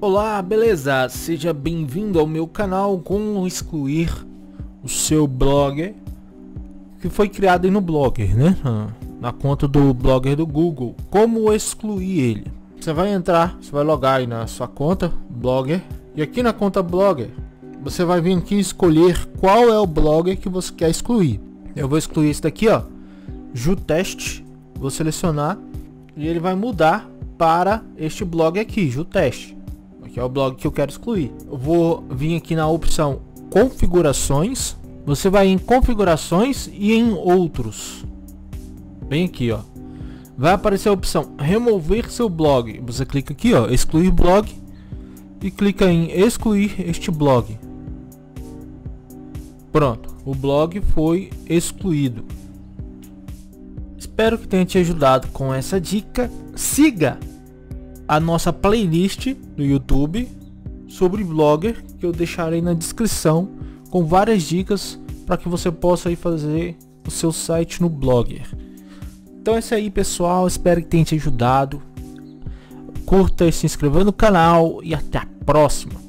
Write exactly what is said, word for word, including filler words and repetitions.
Olá, beleza? Seja bem-vindo ao meu canal Como excluir o seu blog que foi criado aí no Blogger, né? Na conta do Blogger do Google. Como excluir ele? Você vai entrar, você vai logar aí na sua conta Blogger e aqui na conta Blogger você vai vir aqui escolher qual é o blogger que você quer excluir. Eu vou excluir esse daqui, ó, JuTest. Vou selecionar e ele vai mudar para este blog aqui, JuTest. Que é o blog que eu quero excluir. Eu vou vir aqui na opção configurações. Você vai em configurações e em outros. Bem aqui, ó. Vai aparecer a opção remover seu blog. Você clica aqui, ó, excluir blog e clica em excluir este blog. Pronto, o blog foi excluído. Espero que tenha te ajudado com essa dica. Siga a nossa playlist do YouTube sobre Blogger, que eu deixarei na descrição, com várias dicas para que você possa ir fazer o seu site no Blogger. Então é isso aí, pessoal, espero que tenha te ajudado. Curta e se inscreva no canal e até a próxima.